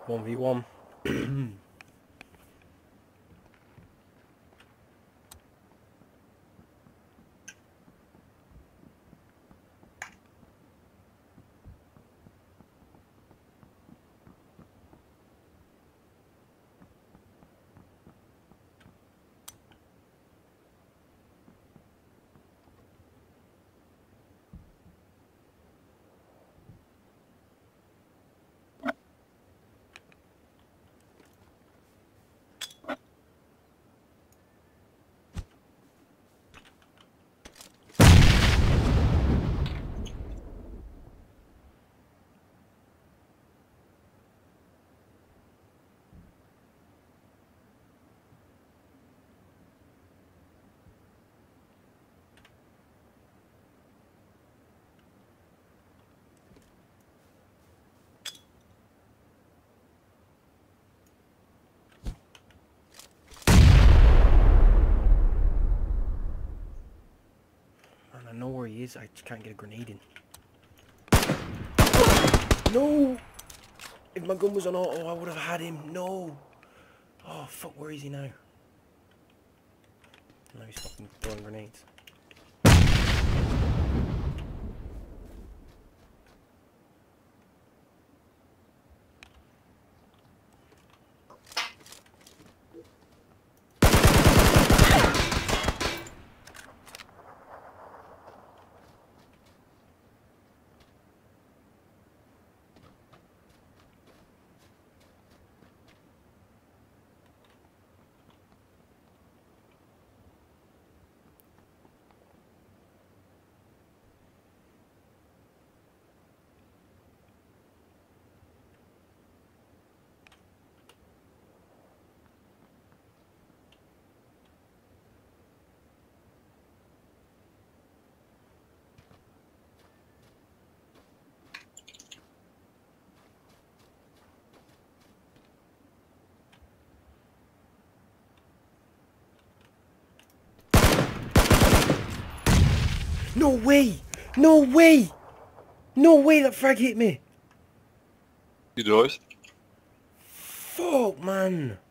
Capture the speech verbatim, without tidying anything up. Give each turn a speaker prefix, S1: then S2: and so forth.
S1: one v one. I know where he is, I just can't get a grenade in. No! If my gun was on auto, I would have had him. No! Oh, fuck, where is he now? Now he's fucking throwing grenades. No way! No way! No way that frag hit me!
S2: You died?
S1: Fuck, man!